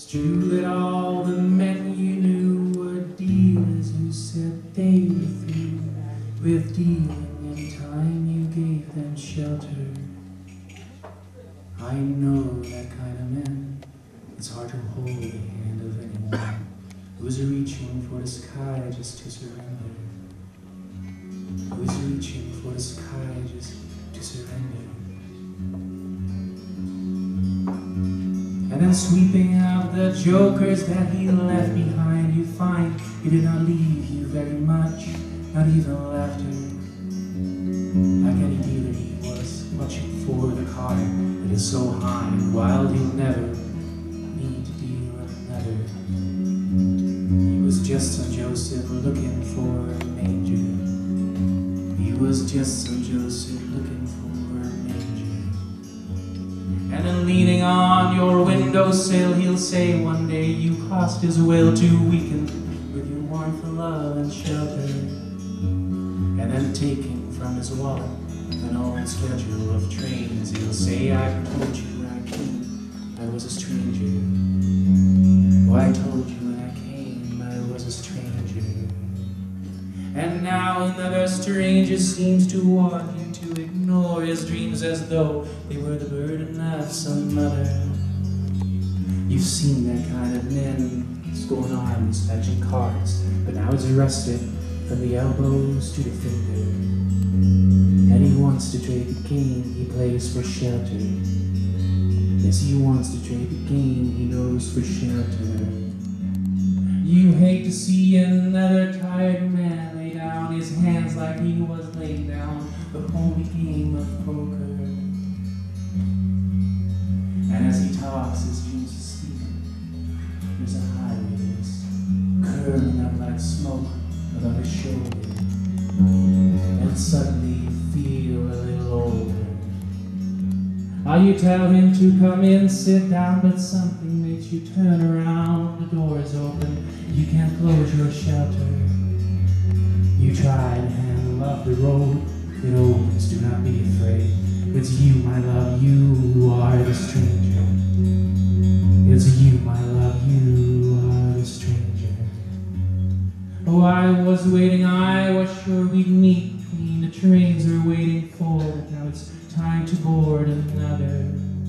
true that all the men you knew were dealers who said they were through with dealing, and time you gave them shelter. I know that kind of man. It's hard to hold the hand of anyone who's reaching for the sky just to surrender. Who's reaching for the sky just to surrender. And then sweeping out the jokers that he left behind, you find he did not leave you very much, not even laughter. Like any dealer, he was watching for the card that is so high and wild he'll never need to deal another. He was just some Joseph looking for a manger. He was just some Joseph looking for a manger. And then leaning on your windowsill, he'll say one day you cost his will to weaken with your warmth of love and shelter. And then taking from his wallet an old schedule of trains, he'll say, I told you when I came I was a stranger. Oh, I told you when I came I was a stranger. And now another stranger seems to want you to ignore his dreams as though they were the burden of some mother. You've seen that kind of man, scoring arms, fetching cards, but now he's arrested from the elbows to the finger. And he wants to trade the game he plays for shelter. Yes, he wants to trade the game he knows for shelter. You hate to see another tired man lay down his hands like he was laying down the homely game of poker. And as he talks, his dreams are sleeping. There's a highways curling up like smoke above his shoulder. And suddenly you feel a little older. You tell him to come in, sit down, but something makes you turn around. The door is open, you can't close your shelter. You try to handle up the road, it opens, do not be afraid. It's you, my love, you who are the stranger. It's you, my love, you are the stranger. Oh, I was waiting, I was sure we'd meet. The trains are waiting for it, now it's time to board another.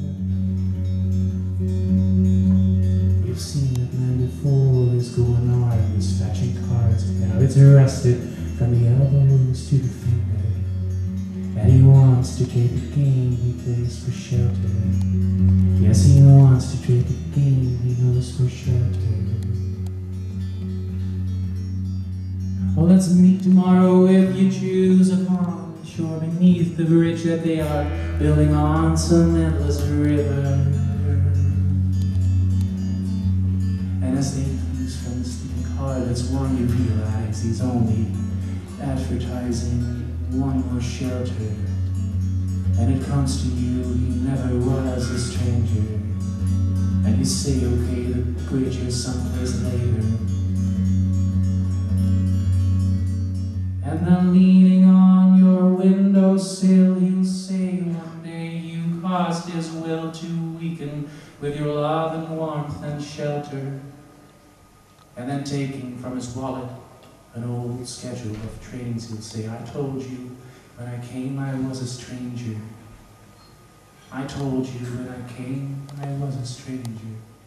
You've seen that man before, is going on, he's fetching cards, now it's arrested from the elbows to the finger. And he wants to trade the game he plays for shelter. Yes, he wants to trade the game he knows for shelter. Oh, let's meet tomorrow if you choose upon the shore beneath the bridge that they are building on some endless river. And as they lose from the sleeping car, that's one you realize he's only advertising one more shelter. And it comes to you, he never was a stranger. And you say, okay, the bridge is someplace later. And then leaning on your windowsill, he'll say one day you caused his will to weaken with your love and warmth and shelter. And then taking from his wallet an old schedule of trains, he'll say, I told you when I came I was a stranger. I told you when I came I was a stranger.